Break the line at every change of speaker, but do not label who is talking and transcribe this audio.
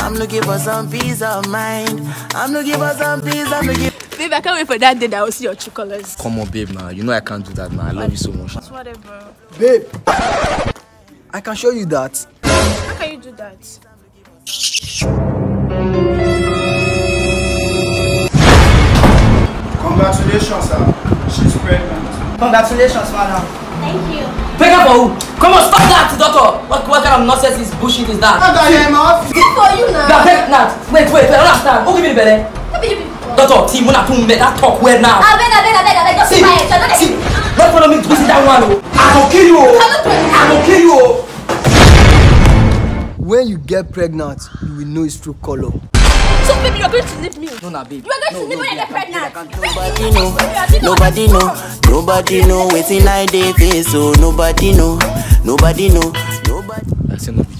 I'm looking for some peace of mind. I'm looking for some peace.
Babe, I can't wait for that day that I will see your true colors.
Come on, babe, now. You know I can't do that, man. I love you so much.
Whatever.
Babe, I can show you that.
How can you do that?
Congratulations, sir. She's pregnant.
Congratulations, madam.
Thank you.
Pregnant for who? Come on, stop that, doctor. What kind of nonsense is bullshit is that?
How can you off?
Good for you now.
You are pregnant. Wait, I don't understand. Who give me the belly? Doctor, see, when I put that talk where now?
I beg, just quiet.
See, don't follow me to visit that one. I will kill you. I will kill you.
When you get pregnant, you will know its true color.
So baby, you're going to leave me.
No, babe.
You are going to leave when you get pregnant.
Nobody know. Waiting like they face, so nobody know.
I say no.